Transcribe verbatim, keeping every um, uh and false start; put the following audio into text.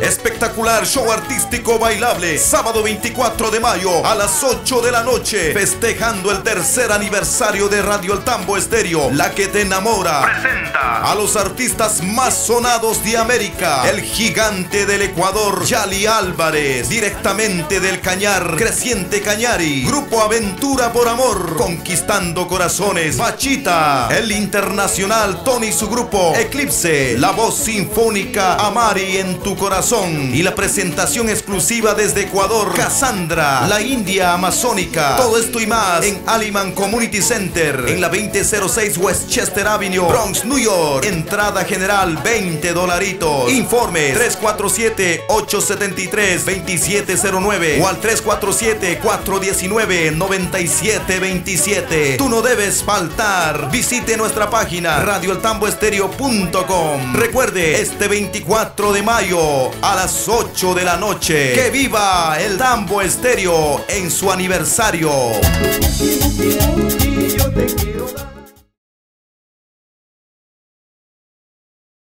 Espectacular show artístico bailable. Sábado veinticuatro de mayo a las ocho de la noche. Festejando el tercer aniversario de Radio El Tambo Estéreo. La que te enamora. Presenta a los artistas más sonados de América. El gigante del Ecuador, Yali Álvarez. Directamente del Cañar, Creciente Cañari. Grupo Aventura por Amor, Conquistando Corazones, Bachita. El internacional Tony y su grupo Eclipse. La voz sinfónica Amari en tu corazón. Y la presentación exclusiva desde Ecuador, Cassandra, la India Amazónica. Todo esto y más en Aliman Community Center, en la veinte cero seis Westchester Avenue, Bronx, New York. Entrada general veinte dolaritos. Informes tres cuatro siete, ocho siete tres, dos siete cero nueve o al tres cuatro siete, cuatro uno nueve, nueve siete dos siete. Tú no debes faltar. Visite nuestra página radio el tambo estéreo punto com. Recuerde, este veinticuatro de mayo a las ocho de la noche. ¡Que viva el Tambo Estéreo en su aniversario! Y yo te quiero dar.